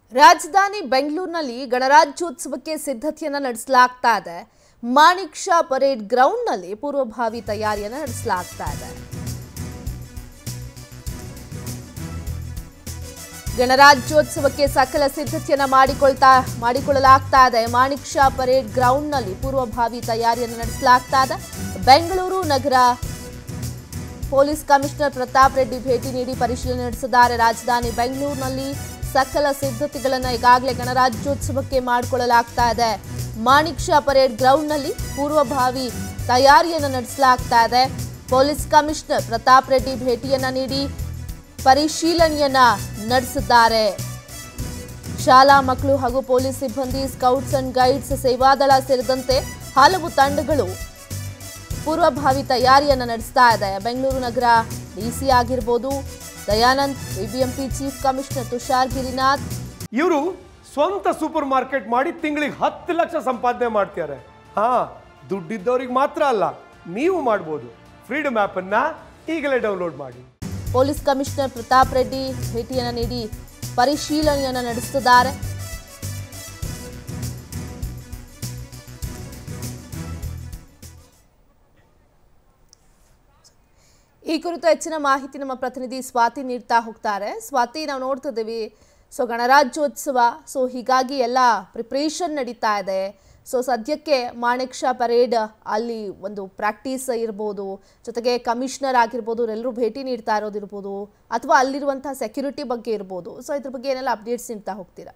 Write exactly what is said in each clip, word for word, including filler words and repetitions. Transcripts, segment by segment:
ರಾಜಧಾನಿ ಬೆಂಗಳೂರಿನಲ್ಲಿ ಗಣರಾಜ್ಯೋತ್ಸವಕ್ಕೆ ಸಿದ್ಧತೆಯನ್ನು ನಡೆಸಲಾಗ್ತಾ ಇದೆ. ಮಾಣಿಕ್ ಷಾ ಪರೇಡ್ ಗ್ರೌಂಡ್ನಲ್ಲಿ ಪೂರ್ವಭಾವಿ ತಯಾರಿಯನ್ನು ನಡೆಸಲಾಗ್ತಾ ಇದೆ. ಗಣರಾಜ್ಯೋತ್ಸವಕ್ಕೆ ಸಕಲ ಸಿದ್ಧತೆಯನ್ನು ಮಾಡಿಕೊಳ್ತಾ ಮಾಡಿಕೊಳ್ಳಲಾಗ್ತಾ ಇದೆ. ಮಾಣಿಕ್ ಷಾ ಪರೇಡ್ ಗ್ರೌಂಡ್ನಲ್ಲಿ ಪೂರ್ವಭಾವಿ ತಯಾರಿಯನ್ನು ನಡೆಸಲಾಗ್ತಾ ಇದೆ. ಬೆಂಗಳೂರು ನಗರ ಪೊಲೀಸ್ ಕಮಿಷನರ್ ಪ್ರತಾಪ್ ರೆಡ್ಡಿ ಭೇಟಿ ನೀಡಿ ಪರಿಶೀಲನೆ ನಡೆಸಿದ್ದಾರೆ. ರಾಜಧಾನಿ ಬೆಂಗಳೂರಿನಲ್ಲಿ ಸಕಲ ಸಿದ್ಧತೆಗಳನ್ನು ಈಗಾಗಲೇ ಗಣರಾಜ್ಯೋತ್ಸವಕ್ಕೆ ಮಾಡಿಕೊಳ್ಳಲಾಗ್ತಾ ಇದೆ. ಮಾಣಿಕ್ ಷಾ ಪರೇಡ್ ಗ್ರೌಂಡ್ನಲ್ಲಿ ಪೂರ್ವಭಾವಿ ತಯಾರಿಯನ್ನು ನಡೆಸಲಾಗ್ತಾ ಇದೆ. ಪೊಲೀಸ್ ಕಮಿಷನರ್ ಪ್ರತಾಪ್ ರೆಡ್ಡಿ ಭೇಟಿಯನ್ನ ನೀಡಿ ಪರಿಶೀಲನೆಯನ್ನ ನಡೆಸಿದ್ದಾರೆ. ಶಾಲಾ ಮಕ್ಕಳು ಹಾಗೂ ಪೊಲೀಸ್ ಸಿಬ್ಬಂದಿ, ಸ್ಕೌಟ್ಸ್ ಅಂಡ್ ಗೈಡ್ಸ್, ಸೇವಾದಳ ಸೇರಿದಂತೆ ಹಲವು ತಂಡಗಳು ಪೂರ್ವಭಾವಿ ತಯಾರಿಯನ್ನು ನಡೆಸ್ತಾ ಇದೆ. ಬೆಂಗಳೂರು ನಗರ ಡಿಸಿ ಆಗಿರಬಹುದು, Dayanand, BBMP chief commissioner Tushar Girinath, ಇವರು ಸ್ವಂತ ಸೂಪರ್ ಮಾರ್ಕೆಟ್ ಮಾಡಿ ತಿಂಗಳಿಗೆ ಹತ್ತು ಲಕ್ಷ ಸಂಪಾದನೆ ಮಾಡ್ತಾರೆ. ಹಾ, ದುಡ್ಡಿದ್ದವರಿಗೆ ಮಾತ್ರ ಅಲ್ಲ, ನೀವು ಮಾಡಬಹುದು. ಫ್ರೀಡಮ್ ಆಪ್ ಅನ್ನ ಈಗಲೇ ಡೌನ್ಲೋಡ್ ಮಾಡಿ. ಪೊಲೀಸ್ ಕಮಿಷನರ್ ಪ್ರತಾಪ್ ರೆಡ್ಡಿ ಭೇಟಿಯನ್ನು ನೀಡಿ ಪರಿಶೀಲನೆಯನ್ನು ನಡೆಸುತ್ತಿದ್ದಾರೆ. ಈ ಕುರಿತು ಹೆಚ್ಚಿನ ಮಾಹಿತಿ ನಮ್ಮ ಪ್ರತಿನಿಧಿ ಸ್ವಾತಿ ನೀಡ್ತಾ ಹೋಗ್ತಾರೆ. ಸ್ವಾತಿ, ನಾವು ನೋಡ್ತಿದ್ದೀವಿ, ಸೊ ಗಣರಾಜ್ಯೋತ್ಸವ, ಸೊ ಹೀಗಾಗಿ ಎಲ್ಲ ಪ್ರಿಪ್ರೇಷನ್ ನಡೀತಾ ಇದೆ. ಸೊ ಸದ್ಯಕ್ಕೆ ಮಾಣಿಕ್ ಷಾ ಪರೇಡ್ ಅಲ್ಲಿ ಒಂದು ಪ್ರಾಕ್ಟೀಸ್ ಇರ್ಬೋದು, ಜೊತೆಗೆ ಕಮಿಷನರ್ ಆಗಿರ್ಬೋದು, ಎಲ್ಲರೂ ಭೇಟಿ ನೀಡ್ತಾ ಇರೋದಿರ್ಬೋದು, ಅಥವಾ ಅಲ್ಲಿರುವಂತಹ ಸೆಕ್ಯೂರಿಟಿ ಬಗ್ಗೆ ಇರ್ಬೋದು. ಸೊ ಇದ್ರ ಬಗ್ಗೆ ಏನೆಲ್ಲ ಅಪ್ಡೇಟ್ಸ್ ನೀಡ್ತಾ ಹೋಗ್ತೀರಾ?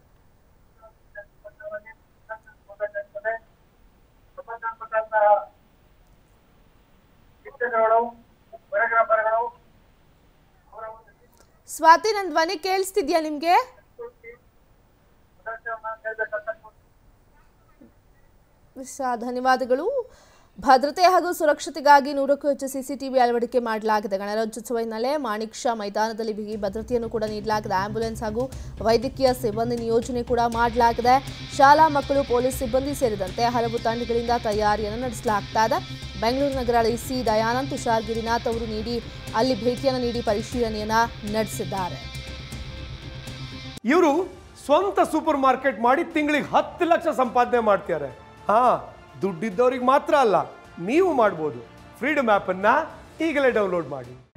ಸ್ವಾತಿ, ನನ್ನ ಧ್ವನಿ ಕೇಳಿಸ್ತಿದ್ಯಾ ನಿಮ್ಗೆ? ಧನ್ಯವಾದಗಳು. ಭದ್ರತೆ ಹಾಗೂ ಸುರಕ್ಷತೆಗಾಗಿ ನೂರಕ್ಕೂ ಹೆಚ್ಚು ಸಿಸಿಟಿವಿ ಅಳವಡಿಕೆ ಮಾಡಲಾಗಿದೆ. ಗಣರಾಜ್ಯೋತ್ಸವ ಹಿನ್ನೆಲೆ ಮಾಣಿಕ್ ಷಾ ಮೈದಾನದಲ್ಲಿ ಬಿಗಿ ಭದ್ರತೆಯನ್ನು ಕೂಡ ನೀಡಲಾಗಿದೆ. ಆಂಬ್ಯುಲೆನ್ಸ್ ಹಾಗೂ ವೈದ್ಯಕೀಯ ಸಿಬ್ಬಂದಿ ನಿಯೋಜನೆ ಕೂಡ ಮಾಡಲಾಗಿದೆ. ಶಾಲಾ ಮಕ್ಕಳು, ಪೊಲೀಸ್ ಸಿಬ್ಬಂದಿ ಸೇರಿದಂತೆ ಹಲವು ತಂಡಗಳಿಂದ ತಯಾರಿಯನ್ನು ನಡೆಸಲಾಗ್ತಾ ಇದೆ. ಬೆಂಗಳೂರು ನಗರ ಡಿಸಿ ದಯಾನಂದ್, ತುಷಾರ್ ಗಿರಿನಾಥ್ ಅವರು ನೀಡಿ ಅಲ್ಲಿ ಭೇಟಿಯನ್ನು ನೀಡಿ ಪರಿಶೀಲನೆಯನ್ನ ನಡೆಸಿದ್ದಾರೆ. ಇವರು ಸ್ವಂತ ಸೂಪರ್ ಮಾರ್ಕೆಟ್ ಮಾಡಿ ತಿಂಗಳಿಗೆ ಹತ್ತು ಲಕ್ಷ ಸಂಪಾದನೆ ಮಾಡ್ತಾರೆ. ಹಾ, ದುಡ್ಡಿದ್ದವರಿಗೆ ಮಾತ್ರ ಅಲ್ಲ, ನೀವು ಮಾಡಬಹುದು. ಫ್ರೀಡಮ್ ಆಪ್ ಅನ್ನ ಈಗಲೇ ಡೌನ್ಲೋಡ್ ಮಾಡಿ.